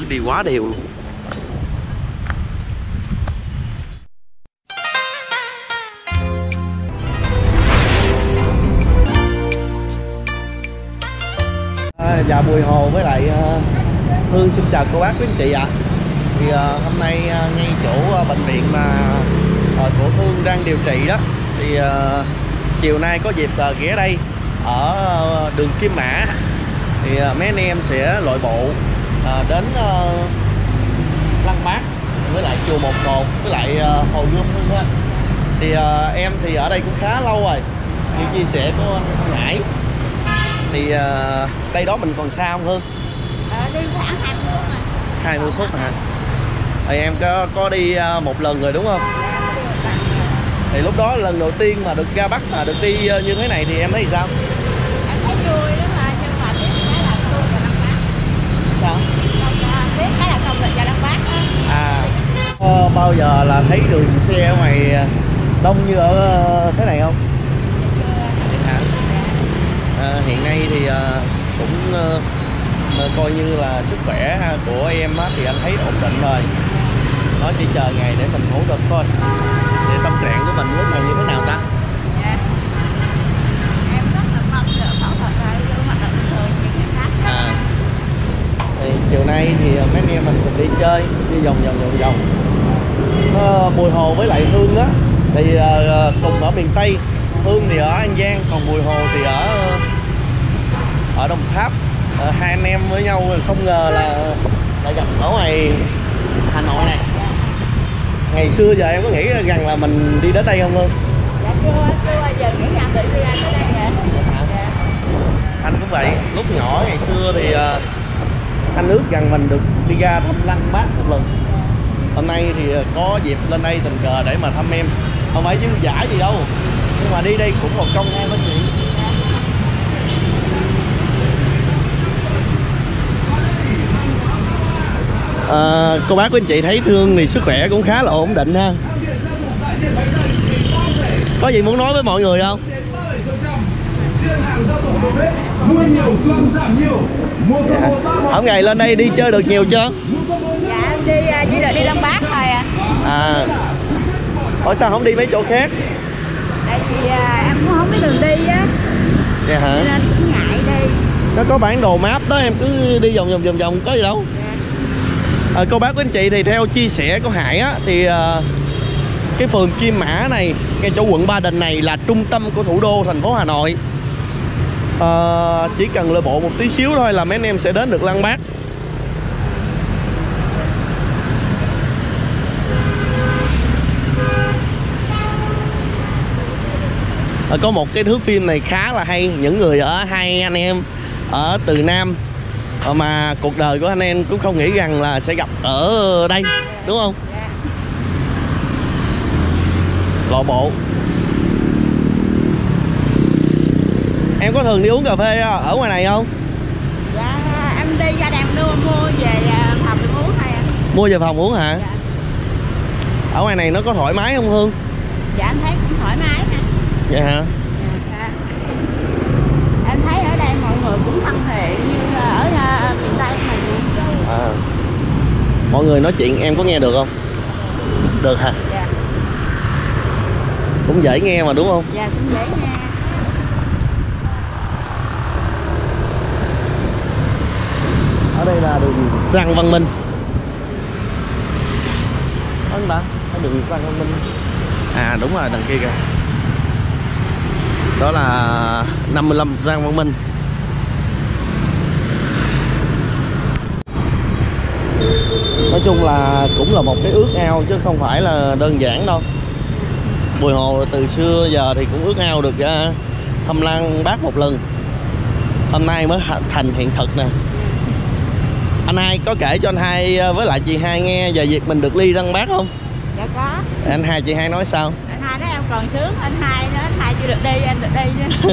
đi quá đều luôn. Dạ Bùi Hồ với lại Hương xin chào cô bác quý anh chị ạ. Thì hôm nay ngay chỗ bệnh viện mà của Hương đang điều trị đó, thì chiều nay có dịp ghé đây ở đường Kim Mã. Thì mấy anh em sẽ lội bộ đến Lăng Bác với lại chùa Một Cột với lại Hồ Gươm Hương ha. Thì em thì ở đây cũng khá lâu rồi, như chia sẻ của anh Hải. Thì đây đó mình còn xa không Hương? Đi khoảng 20 phút rồi. 20 phút hả? Thì em có đi một lần rồi đúng không? Thì lúc đó lần đầu tiên mà được ra Bắc mà được đi như thế này thì em thấy sao? Em thấy vui lắm mà, nhưng mà biết cái là tôi vào Lăng Bác. Sao? Biết cái là không được vào Lăng Bác đó. À, bao giờ là thấy đường xe ở ngoài đông như ở thế này không? Hiện nay thì cũng coi như là sức khỏe của em thì anh thấy ổn định rồi. Nó chỉ chờ ngày để mình phẫu thuật thôi. Thì tâm trạng của mình lúc này như thế nào ta? Dạ. Em rất là mong được phẫu thuật lại vô hoạt động bình thường như người khác. Thì chiều nay thì mấy anh em mình cùng đi chơi, đi vòng vòng. Bùi Hồ với lại Hương á thì cùng ở miền Tây. Hương thì ở An Giang, còn Bùi Hồ thì ở Đồng Tháp. Hai anh em với nhau không ngờ là gặp ở ngoài Hà Nội này. Ngày xưa giờ em có nghĩ rằng là mình đi đến đây không Hương? Dạ chưa bao giờ nghĩ rằng tự đi ra tới đây nè. Dạ. Anh cũng vậy, lúc nhỏ ngày xưa thì anh ước rằng mình được đi ra thăm Lăng Bác một lần. Hôm nay thì có dịp lên đây tình cờ để mà thăm em. Không phải dư dả gì đâu, nhưng mà đi đây cũng một công hai mấy chuyện. Cô bác quý anh chị thấy Thương thì sức khỏe cũng khá là ổn định ha. Có gì muốn nói với mọi người không? Hôm ngày lên đây đi chơi được nhiều chưa? Dạ em đi chỉ được đi Lăng Bác thôi à. Ủa sao không đi mấy chỗ khác? Tại vì em cũng không biết đường đi á. Dạ hả? Nên cũng ngại đi. Nó có bản đồ map đó, em cứ đi vòng có gì đâu. Cô bác quý anh chị thì theo chia sẻ của Hải á, thì cái phường Kim Mã này ngay chỗ quận Ba Đình này là trung tâm của thủ đô thành phố Hà Nội. Chỉ cần lội bộ một tí xíu thôi là mấy anh em sẽ đến được Lăng Bác. Có một cái thước phim này khá là hay, những người ở hai anh em ở từ Nam mà cuộc đời của anh em cũng không nghĩ rằng là sẽ gặp ở đây, đúng không? Lội bộ. Em có thường đi uống cà phê ở ngoài này không? Dạ em đi ra đèn mua về phòng để uống thôi. Mua về phòng uống hả? Dạ. Ở ngoài này nó có thoải mái không Hương? Dạ em thấy cũng thoải mái nè. Vậy hả? Dạ. Em thấy ở đây mọi người cũng thân thiện như ở miền Tây mình. Mọi người nói chuyện em có nghe được không? Được hả? Dạ. Cũng dễ nghe mà đúng không? Dạ cũng dễ nghe. Ở đây là đường Phan Văn Minh. Đó anh ta, ở đường Phan Văn Minh. À đúng rồi, đằng kia kìa. Đó là 55 Phan Văn Minh. Nói chung là cũng là một cái ước ao chứ không phải là đơn giản đâu. Bùi Hồ từ xưa giờ thì cũng ước ao được thăm Lăng Bác một lần. Hôm nay mới thành hiện thực nè. Anh Hai có kể cho anh Hai với lại chị Hai nghe về việc mình được đi Lăng Bác không? Dạ có. Anh Hai chị Hai nói sao? Anh Hai nói em còn sướng, anh Hai nữa, anh Hai chưa được đi, anh được đi nữa.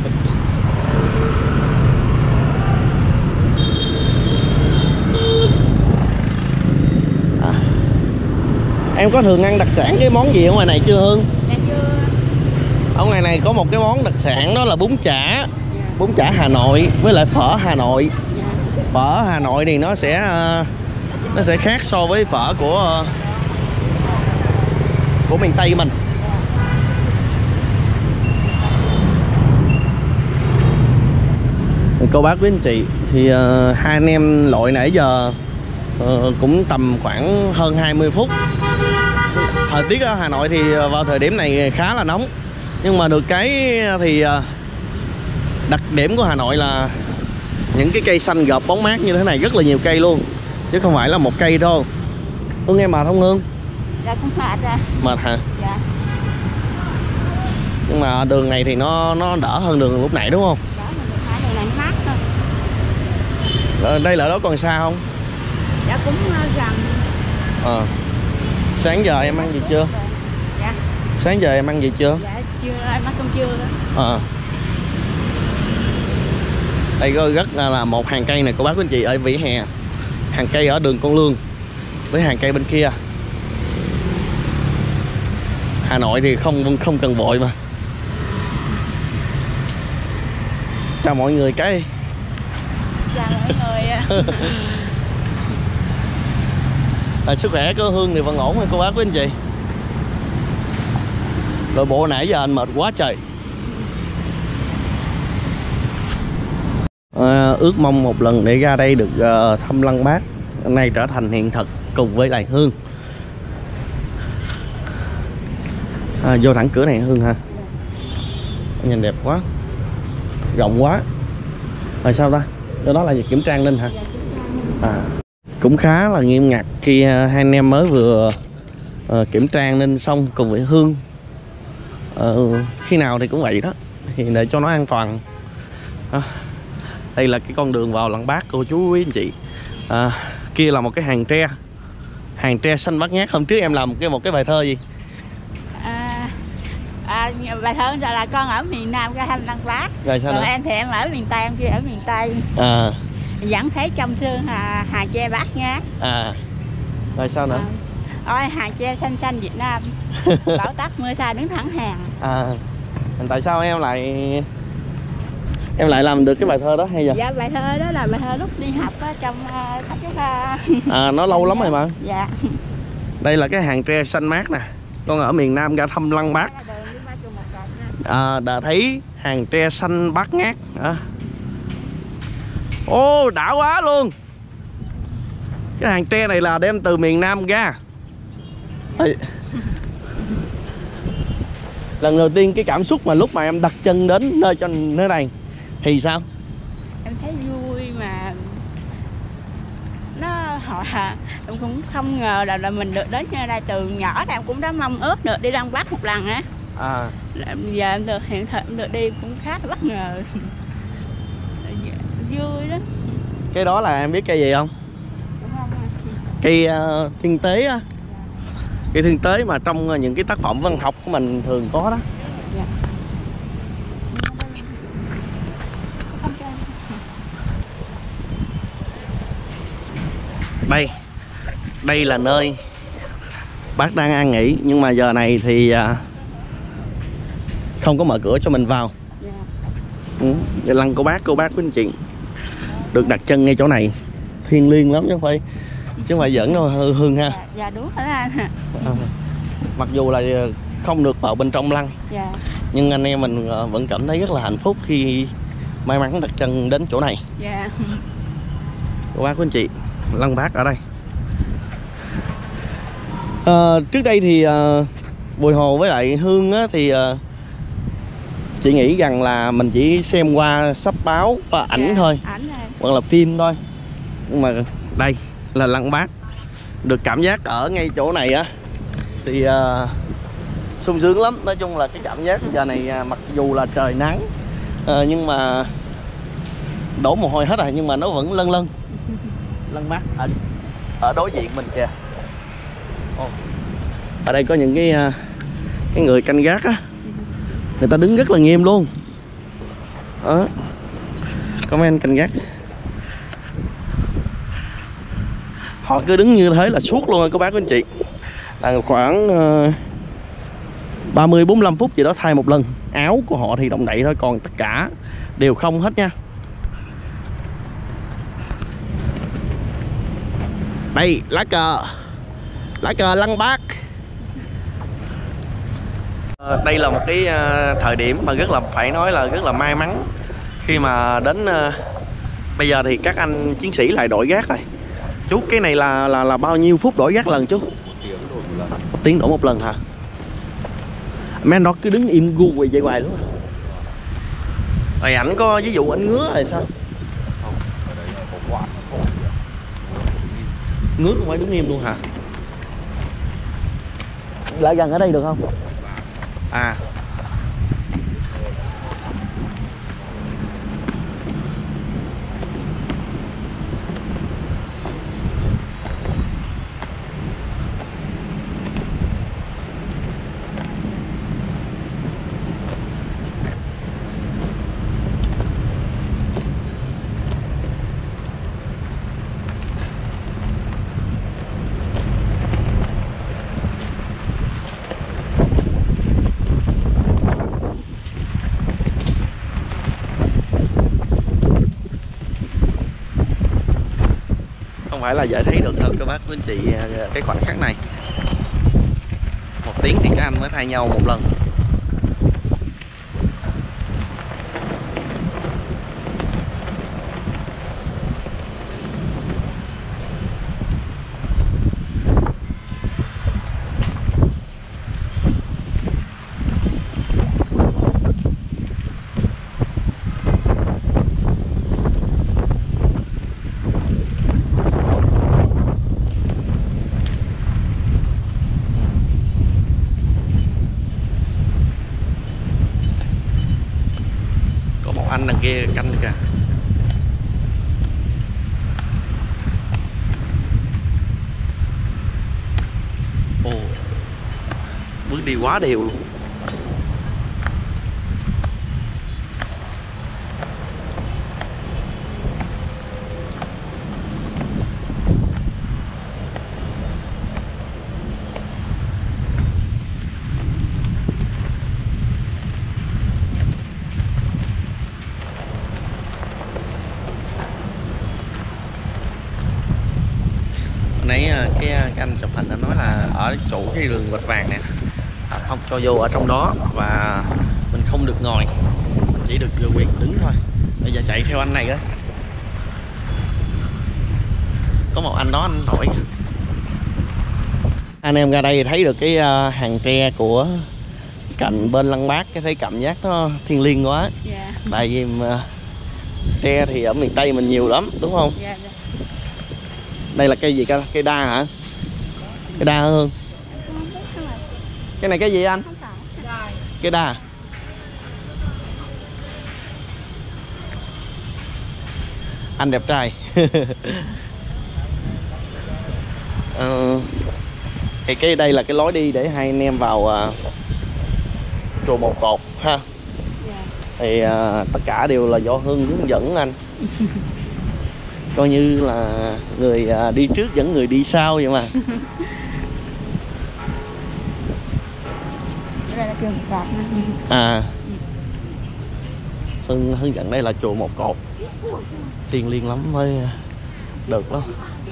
Em có thường ăn đặc sản cái món gì ở ngoài này chưa Hương? Dạ chưa. Ở ngoài này có một cái món đặc sản đó là bún chả. Bún chả Hà Nội với lại phở Hà Nội. Phở Hà Nội thì nó sẽ nó sẽ khác so với phở của miền Tây mình. Cô bác quý anh chị, thì hai anh em lội nãy giờ cũng tầm khoảng hơn 20 phút. Thời tiết ở Hà Nội thì vào thời điểm này khá là nóng, nhưng mà được cái thì đặc điểm của Hà Nội là những cái cây xanh gợp bóng mát như thế này, rất là nhiều cây luôn, chứ không phải là một cây đâu. Hương em mệt không Hương? Dạ cũng mệt à. Mệt hả? Dạ. Nhưng mà đường này thì nó đỡ hơn đường lúc nãy đúng không? Đỡ hơn đường này mát thôi. Đây là đó còn xa không? Dạ cũng gần. Sáng giờ em ăn gì chưa? Dạ. Sáng giờ em ăn gì chưa? Dạ chưa, em ăn cơm trưa đó. Đây có rất là một hàng cây này cô bác quý anh chị, ở vỉa hè. Hàng cây ở đường Con Lương với hàng cây bên kia. Hà Nội thì không cần vội mà. Chào mọi người cái. Chào mọi người. Sức khỏe của Hương thì vẫn ổn hay cô bác quý anh chị? Đội bộ nãy giờ anh mệt quá trời. Ước mong một lần để ra đây được thăm Lăng Bác nay trở thành hiện thực cùng với lại Hương. Vô thẳng cửa này Hương ha. Nhìn đẹp quá, rộng quá. Rồi sao ta? Đó là việc kiểm tra an ninh hả? Cũng khá là nghiêm ngặt khi hai anh em mới vừa kiểm tra an ninh xong cùng với Hương. Khi nào thì cũng vậy đó, thì để cho nó an toàn. Đây là cái con đường vào Lăng Bác cô chú quý anh chị. Kia là một cái hàng tre xanh bát ngát. Hôm trước em làm một cái bài thơ gì? Bài thơ là con ở miền Nam ra thăm Lăng Bác. Rồi sao còn nữa? em thì em ở miền Tây, em kia ở miền Tây. Vẫn thấy trong sương hà tre bát ngát. Rồi sao nữa? Ôi hà tre xanh xanh Việt Nam. Bão táp mưa xa đứng thẳng hàng. Tại sao em lại làm được cái bài thơ đó hay vậy? Dạ bài thơ đó là bài thơ lúc đi học á, trong sách cái nó lâu lắm rồi mà. Dạ. Đây là cái hàng tre xanh mát nè. Con ở miền Nam ra thăm Lăng Bác. Đã thấy hàng tre xanh bát ngát. Đã quá luôn. Cái hàng tre này là đem từ miền Nam ra. Lần đầu tiên cái cảm xúc mà lúc mà em đặt chân đến nơi này thì sao? Em thấy vui mà em cũng không ngờ là mình được đến nơi đây. Từ nhỏ thì em cũng đã mong ước được đi Lăng Bác một lần á. Giờ em được hiện thực, em được đi cũng khá là bất ngờ. Vui đó. Cái đó là em biết cây gì không? Cây thiên tế á. Cây thiên tế mà trong những cái tác phẩm văn học của mình thường có đó. Đây là nơi bác đang an nghỉ, nhưng mà giờ này thì không có mở cửa cho mình vào. Lăng cô bác quý anh chị được đặt chân ngay chỗ này thiêng liêng lắm chứ không phải giỡn đâu Hương ha. Dạ đúng rồi anh. Mặc dù là không được vào bên trong lăng, nhưng anh em mình vẫn cảm thấy rất là hạnh phúc khi may mắn đặt chân đến chỗ này. Cô bác quý anh chị, Lăng Bác ở đây. Trước đây thì Bùi Hồ với lại Hương á, thì chị nghĩ rằng là mình chỉ xem qua sách báo và ảnh thôi, hoặc là phim thôi. Nhưng mà đây là Lăng Bác. Được cảm giác ở ngay chỗ này á thì sung sướng lắm. Nói chung là cái cảm giác giờ này mặc dù là trời nắng nhưng mà đổ mồ hôi hết rồi, nhưng mà nó vẫn lân lân. Lăng Bác ở đối diện mình kìa. Ở đây có những cái người canh gác á, người ta đứng rất là nghiêm luôn. Có mấy anh canh gác, họ cứ đứng như thế là suốt luôn rồi các bác quý anh chị. Là khoảng 30-45 phút gì đó thay một lần. Áo của họ thì động đậy thôi, còn tất cả đều không hết nha. Đây lá cờ Lăng Bác. Đây là một cái thời điểm mà rất là phải nói là rất là may mắn khi mà đến bây giờ thì các anh chiến sĩ lại đổi gác rồi. Chú cái này là bao nhiêu phút đổi gác lần chú? 1 tiếng đổi một lần hả? Mấy anh đó cứ đứng im gu quỳ vậy hoài luôn. Rồi ảnh có ví dụ anh ngứa rồi sao? Ngứa cũng phải đứng im luôn hả? Lại gần ở đây được không? À. Không phải là dễ thấy được đâu các bác quý anh chị cái khoảnh khắc này. 1 tiếng thì các anh mới thay nhau một lần. Anh đằng kia canh kìa. Ồ, bước đi quá đều luôn. Nãy cái anh chụp hình anh nói là ở chỗ cái đường vạch vàng nè không cho vô ở trong đó và mình không được ngồi, mình chỉ được vô quyền đứng thôi. Bây giờ chạy theo anh này đó, có một anh đó anh hỏi. Anh em ra đây thấy được cái hàng tre của cạnh bên Lăng Bác, cái thấy cảm giác nó thiêng liêng quá. Tại vì tre thì ở miền Tây mình nhiều lắm đúng không? Đây là cây gì, cây đa hả? Cây đa hơn. Cái này cái gì anh? Cây đa. Anh đẹp trai. Thì cái đây là cái lối đi để hai anh em vào chùa Một Cột ha. Thì tất cả đều là do Hưng hướng dẫn anh. Coi như là người đi trước dẫn người đi sau vậy mà. À, Hưng dẫn đây là chùa Một Cột, thiêng liêng lắm mới được đó.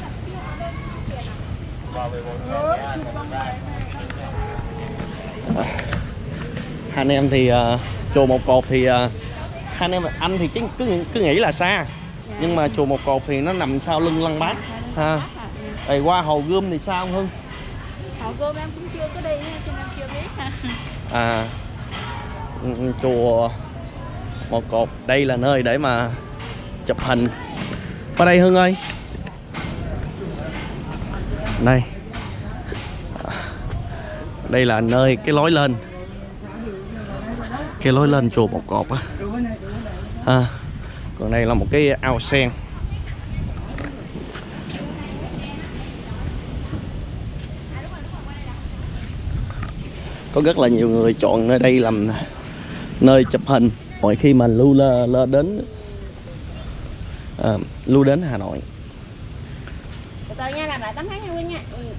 Hai anh em thì chùa Một Cột thì hai anh em anh thì cứ nghĩ là xa. Nhưng mà chùa Một Cột thì nó nằm sau lưng Lăng Bác ha. Rồi qua Hồ Gươm thì sao không Hưng? Hồ Gươm em cũng chưa có đi cho nên chưa biết ha. À, chùa Một Cột đây là nơi để mà chụp hình. Qua đây Hưng ơi. Đây. Đây là nơi cái lối lên. Cái lối lên chùa Một Cột á. À, còn đây là một cái ao sen. Có rất là nhiều người chọn nơi đây làm nơi chụp hình mỗi khi mà lưu đến Hà Nội. Từ từ nha, làm lại tấm thắng nha.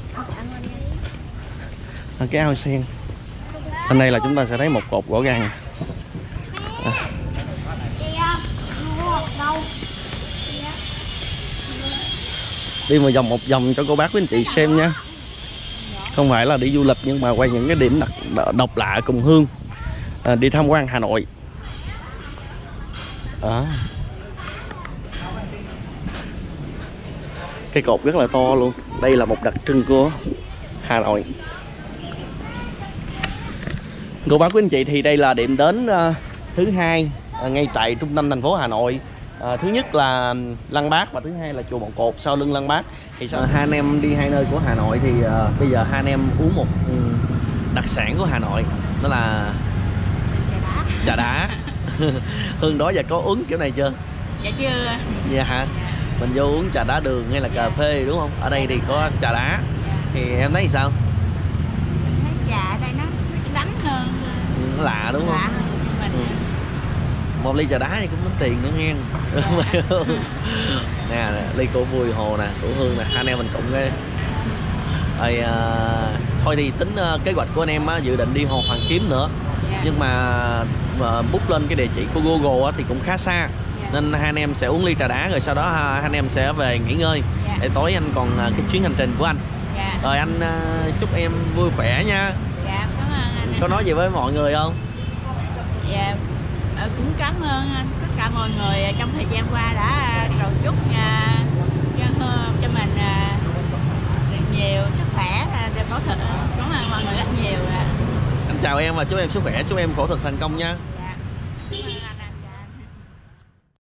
Cái ao sen bên đây là chúng ta sẽ thấy một cột gỗ gang. Đi một vòng cho cô bác với anh chị xem nha. Không phải là đi du lịch nhưng mà quay những cái điểm độc lạ cùng Hương. Đi tham quan Hà Nội. Cây cột rất là to luôn. Đây là một đặc trưng của Hà Nội. Cô bác quý anh chị, thì đây là điểm đến thứ hai ngay tại trung tâm thành phố Hà Nội. Thứ nhất là Lăng Bác và thứ hai là chùa Một Cột sau lưng Lăng Bác. Thì hai anh em đi hai nơi của Hà Nội thì bây giờ hai anh em uống một đặc sản của Hà Nội, đó là trà đá. Hương đó giờ có uống kiểu này chưa? Dạ chưa. Dạ hả? Mình vô uống trà đá đường hay là cà phê đúng không? Ở đây thì có trà đá. Thì em thấy sao? Mình thấy trà ở đây nó đắng hơn. Nó lạ đúng không? Lạ hơn mình. Một ly trà đá thì cũng tính tiền nữa nghe. Nè, ly của Bùi Hồ nè, của Hương nè, hai anh em mình cộng cái. Rồi, thôi thì tính kế hoạch của anh em dự định đi Hồ Hoàn Kiếm nữa. Nhưng mà book lên cái địa chỉ của Google thì cũng khá xa. Nên hai anh em sẽ uống ly trà đá rồi sau đó hai anh em sẽ về nghỉ ngơi. Để tối anh còn cái chuyến hành trình của anh. Rồi anh chúc em vui khỏe nha. Dạ, cảm ơn anh. Có nói gì với mọi người không? Dạ, cũng cảm ơn anh, tất cả mọi người trong thời gian qua đã cầu chúc cho mình nhiều sức khỏe, phẫu thuật. Cảm ơn mọi người rất nhiều. Anh chào em và chúc em sức khỏe, chúc em phẫu thuật thành công nha.